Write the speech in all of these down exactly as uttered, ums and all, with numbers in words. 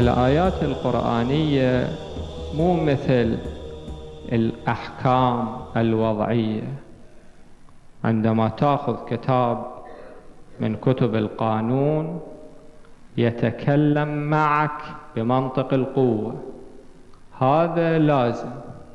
الآيات القرآنية مو مثل الأحكام الوضعية. عندما تأخذ كتاب من كتب القانون يتكلم معك بمنطق القوة، هذا لازم،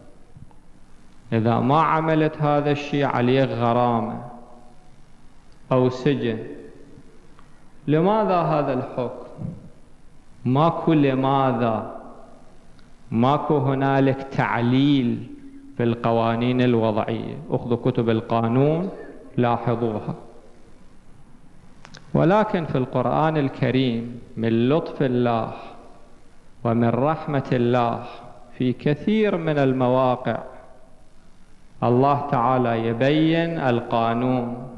إذا ما عملت هذا الشيء عليك غرامة أو سجن. لماذا هذا الحكم؟ ماكو لماذا، ماكو هنالك تعليل في القوانين الوضعية. اخذوا كتب القانون لاحظوها. ولكن في القرآن الكريم من لطف الله ومن رحمة الله في كثير من المواقع الله تعالى يبين القانون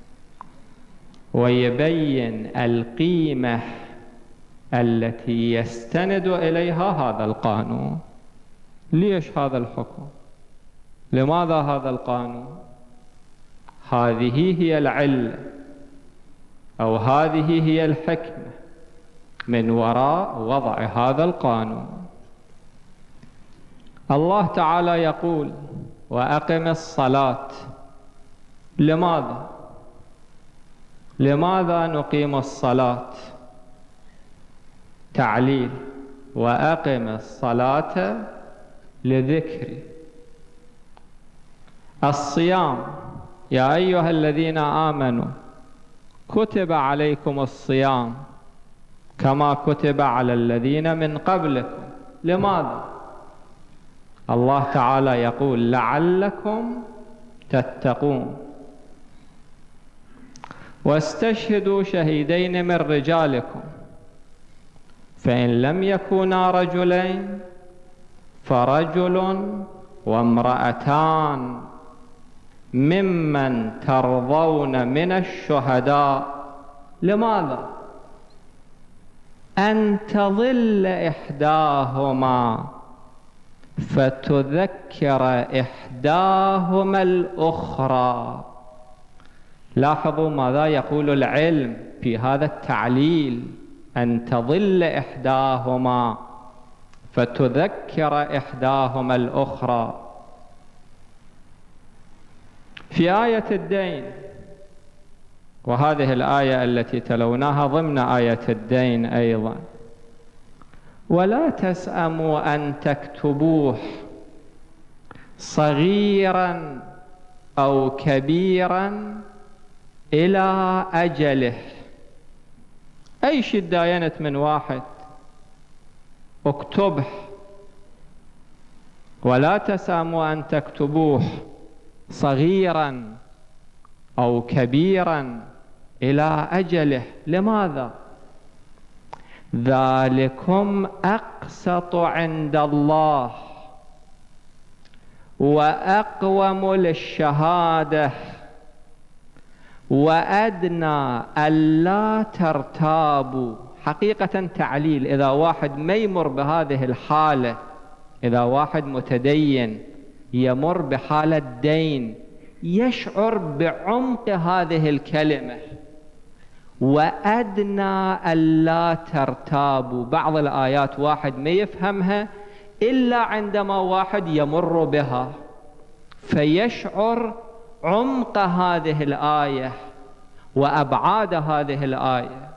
ويبين القيمة التي يستند إليها هذا القانون. ليش هذا الحكم؟ لماذا هذا القانون؟ هذه هي العلة أو هذه هي الحكمة من وراء وضع هذا القانون. الله تعالى يقول: وأقم الصلاة. لماذا؟ لماذا نقيم الصلاة؟ تعليل: وأقم الصلاة لذكري. الصيام: يا أيها الذين آمنوا كتب عليكم الصيام كما كتب على الذين من قبلكم. لماذا؟ الله تعالى يقول: لعلكم تتقون. واستشهدوا شهيدين من رجالكم فإن لم يكونا رجلين فرجل وامرأتان ممن ترضون من الشهداء. لماذا؟ أن تضل إحداهما فتذكر إحداهما الأخرى. لاحظوا ماذا يقول العلم في هذا التعليل: أن تضل إحداهما فتذكر إحداهما الأخرى. في آية الدين، وهذه الآية التي تلوناها ضمن آية الدين أيضا: ولا تسأموا أن تكتبوه صغيرا أو كبيرا إلى أجله. أي شيء تداينت من واحد اكتبه، ولا تسأموا أن تكتبوه صغيرا أو كبيرا إلى أجله. لماذا؟ ذلكم أقسط عند الله وأقوم للشهادة وأدنى ألا ترتابوا. حقيقة تعليل: إذا واحد ما يمر بهذه الحالة، إذا واحد متدين يمر بحالة دين، يشعر بعمق هذه الكلمة وأدنى ألا ترتابوا. بعض الآيات واحد ما يفهمها إلا عندما واحد يمر بها فيشعر عمق هذه الآية وأبعاد هذه الآية.